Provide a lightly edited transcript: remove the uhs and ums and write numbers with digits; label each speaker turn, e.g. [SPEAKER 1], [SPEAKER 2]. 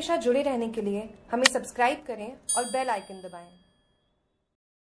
[SPEAKER 1] हमेशा जुड़े रहने के लिए हमें सब्सक्राइब करें और बेल आइकन दबाएं।